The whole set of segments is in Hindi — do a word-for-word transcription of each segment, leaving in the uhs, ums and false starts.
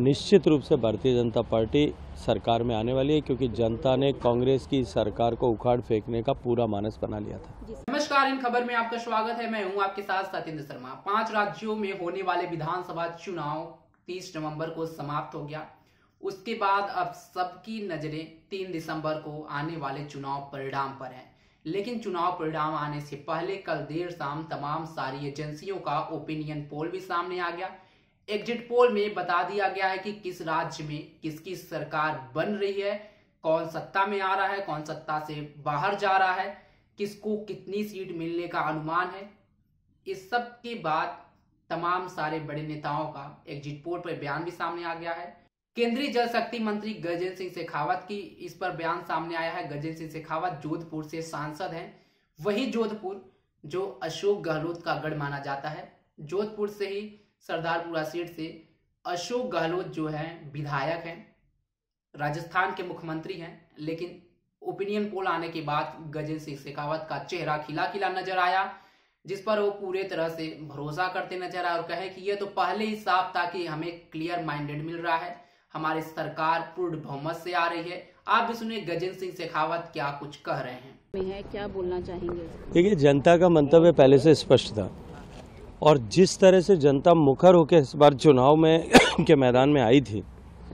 निश्चित रूप से भारतीय जनता पार्टी सरकार में आने वाली है, क्योंकि जनता ने कांग्रेस की सरकार को उखाड़ फेंकने का पूरा मानस बना लिया था। नमस्कार, इन खबर में आपका स्वागत है। मैं हूं आपके साथ सत्येंद्र शर्मा। पांच राज्यों में होने वाले विधानसभा चुनाव तीस नवंबर को समाप्त हो गया। उसके बाद अब सबकी नजरें तीन दिसंबर को आने वाले चुनाव परिणाम पर हैं। लेकिन चुनाव परिणाम आने से पहले कल देर शाम तमाम सारी एजेंसियों का ओपिनियन पोल भी सामने आ गया। एग्जिट पोल में बता दिया गया है कि किस राज्य में किसकी सरकार बन रही है, कौन सत्ता में आ रहा है, कौन सत्ता से बाहर जा रहा है, किसको कितनी सीट मिलने का अनुमान है। इस सब के बाद तमाम सारे बड़े नेताओं का एग्जिट पोल पर बयान भी सामने आ गया है। केंद्रीय जल शक्ति मंत्री गजेंद्र सिंह शेखावत की इस पर बयान सामने आया है। गजेंद्र सिंह शेखावत जोधपुर से सांसद हैं। वही जोधपुर जो अशोक गहलोत का गढ़ माना जाता है। जोधपुर से ही सरदारपुरा सीट से अशोक गहलोत जो है विधायक हैं, राजस्थान के मुख्यमंत्री हैं। लेकिन ओपिनियन पोल आने के बाद गजेंद्र सिंह शेखावत का चेहरा खिला खिला नजर आया, जिस पर वो पूरे तरह से भरोसा करते नजर आए और कहे कि ये तो पहले ही साफ था कि हमें क्लियर माइंडेड मिल रहा है, हमारी सरकार पूर्ण बहुमत से आ रही है। आप भी सुनिए गजेंद्र सिंह शेखावत क्या कुछ कह रहे हैं। है क्या बोलना चाहेंगे? देखिए, जनता का मंतव्य पहले से स्पष्ट था और जिस तरह से जनता मुखर होकर इस बार चुनाव में के मैदान में आई थी,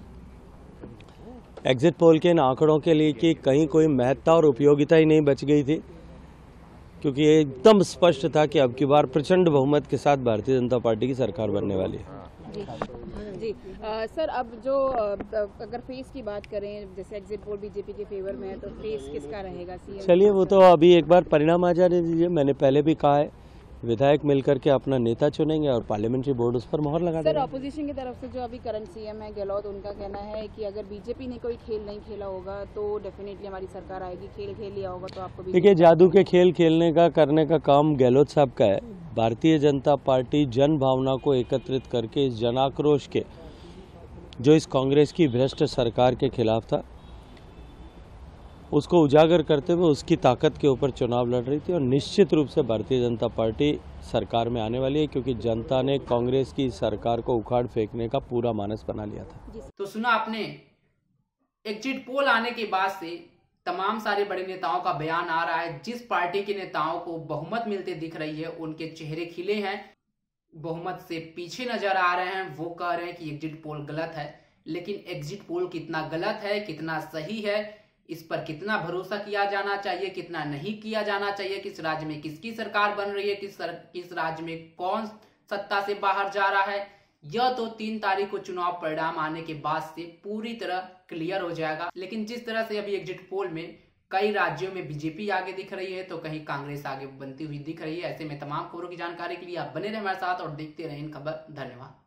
एग्जिट पोल के इन आंकड़ों के लिए कि कहीं कोई महत्ता और उपयोगिता ही नहीं बच गई थी, क्योंकि ये एकदम स्पष्ट था कि अब की बार प्रचंड बहुमत के साथ भारतीय जनता पार्टी की सरकार बनने वाली है। जी जी आ, सर, अब जो अगर फेस की बात करें, जैसे एग्जिट पोल बीजेपी के फेवर में है, तो फेस किसका रहेगा? सीएम? चलिए, वो तो अभी एक बार परिणाम आ जाने दीजिए। मैंने पहले भी कहा है, विधायक मिलकर के अपना नेता चुनेंगे और पार्लियामेंट्री बोर्ड उस पर मोहर लगा देगा। सर, ऑपोजिशन की तरफ से जो अभी करंट सीएम है गहलोत, उनका कहना है कि अगर बीजेपी ने कोई खेल नहीं खेला होगा तो डेफिनेटली हमारी सरकार आएगी। खेल खेल लिया होगा तो आपको देखिए, जादू के खेल खेलने का करने का काम गहलोत साहब का है। भारतीय जनता पार्टी जन भावना को एकत्रित करके इस जन आक्रोश के, जो इस कांग्रेस की भ्रष्ट सरकार के खिलाफ था, उसको उजागर करते हुए उसकी ताकत के ऊपर चुनाव लड़ रही थी और निश्चित रूप से भारतीय जनता पार्टी सरकार में आने वाली है, क्योंकि जनता ने कांग्रेस की सरकार को उखाड़ फेंकने का पूरा मानस बना लिया था। तो सुना आपने, एग्जिट पोल आने के बाद से तमाम सारे बड़े नेताओं का बयान आ रहा है। जिस पार्टी के नेताओं को बहुमत मिलते दिख रही है, उनके चेहरे खिले हैं, बहुमत से पीछे नजर आ रहे हैं। वो कह रहे हैं कि एग्जिट पोल गलत है। लेकिन एग्जिट पोल कितना गलत है, कितना सही है, इस पर कितना भरोसा किया जाना चाहिए, कितना नहीं किया जाना चाहिए, किस राज्य में किसकी सरकार बन रही है, किस सर, किस राज्य में कौन सत्ता से बाहर जा रहा है, यह तो तीन तारीख को चुनाव परिणाम आने के बाद से पूरी तरह क्लियर हो जाएगा। लेकिन जिस तरह से अभी एग्जिट पोल में कई राज्यों में बीजेपी आगे दिख रही है तो कहीं कांग्रेस आगे बनती हुई दिख रही है। ऐसे में तमाम खबरों की जानकारी के लिए आप बने रहे हमारे साथ और देखते रहें इन खबर। धन्यवाद।